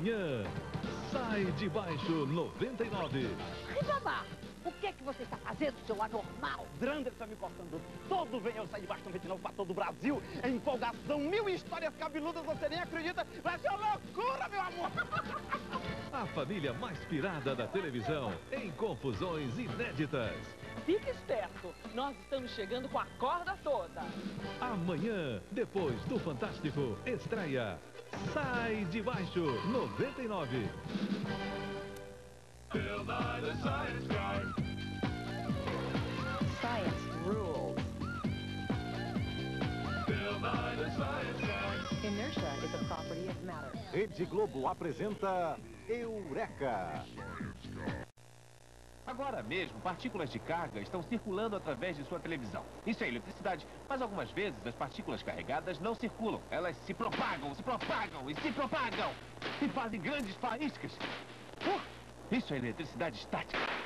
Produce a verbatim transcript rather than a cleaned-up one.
Amanhã, Sai de Baixo noventa e nove. Ribamar, o que é que você está fazendo, seu anormal? Drander está me cortando todo, vem eu sair de baixo noventa e nove para todo o Brasil. É empolgação, mil histórias cabeludas, você nem acredita. Vai ser uma loucura, meu amor. A família mais pirada da televisão, em confusões inéditas. Fique esperto, nós estamos chegando com a corda toda. Amanhã, depois do Fantástico, estreia Sai de Baixo noventa e nove. Science rules. Inertia is a property of matter. Rede Globo apresenta Eureka. Agora mesmo, partículas de carga estão circulando através de sua televisão. Isso é eletricidade, mas algumas vezes as partículas carregadas não circulam. Elas se propagam, se propagam e se propagam. E fazem grandes faíscas. Uh, isso é eletricidade estática.